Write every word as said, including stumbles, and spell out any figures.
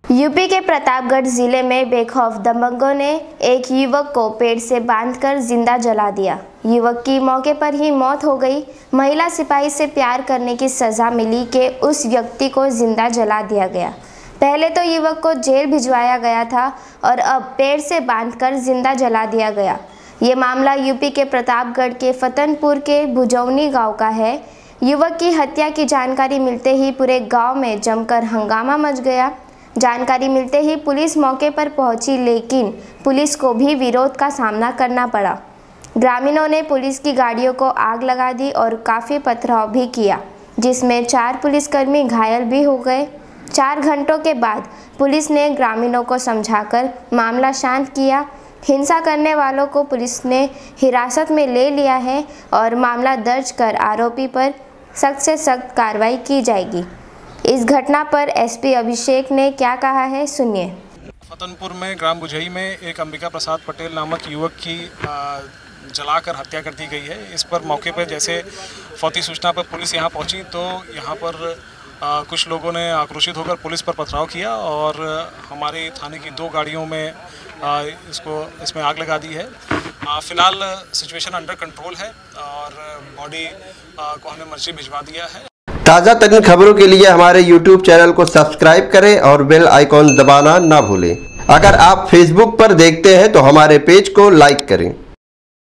UP के प्रतापगढ़ जिले में बेखौफ दबंगों ने एक युवक को पेड़ से बांधकर जिंदा जला दिया। युवक की मौके पर ही मौत हो गई। महिला सिपाही से प्यार करने की सजा मिली कि उस व्यक्ति को जिंदा जला दिया गया। पहले तो युवक को जेल भिजवाया गया था और अब पेड़ से बांधकर जिंदा जला दिया गया। ये मामला यूपी के प्रतापगढ़ के फतनपुर के भुजौनी गाँव का है। युवक की हत्या की जानकारी मिलते ही पूरे गाँव में जमकर हंगामा मच गया। जानकारी मिलते ही पुलिस मौके पर पहुंची, लेकिन पुलिस को भी विरोध का सामना करना पड़ा। ग्रामीणों ने पुलिस की गाड़ियों को आग लगा दी और काफ़ी पथराव भी किया, जिसमें चार पुलिसकर्मी घायल भी हो गए। चार घंटों के बाद पुलिस ने ग्रामीणों को समझाकर मामला शांत किया। हिंसा करने वालों को पुलिस ने हिरासत में ले लिया है और मामला दर्ज कर आरोपी पर सख्त से सख्त कार्रवाई की जाएगी। इस घटना पर एसपी अभिषेक ने क्या कहा है, सुनिए। फतनपुर में ग्राम बुझई में एक अंबिका प्रसाद पटेल नामक युवक की जलाकर हत्या कर दी गई है। इस पर मौके पर जैसे फौती सूचना पर पुलिस यहां पहुंची तो यहां पर आ, कुछ लोगों ने आक्रोशित होकर पुलिस पर पथराव किया और हमारे थाने की दो गाड़ियों में आ, इसको इसमें आग लगा दी है। फिलहाल सिचुएशन अंडर कंट्रोल है और बॉडी को हमने मर्जी भिजवा दिया है। ताज़ा तरीन खबरों के लिए हमारे यूट्यूब चैनल को सब्सक्राइब करें और बेल आइकॉन दबाना ना भूलें। अगर आप फेसबुक पर देखते हैं तो हमारे पेज को लाइक करें।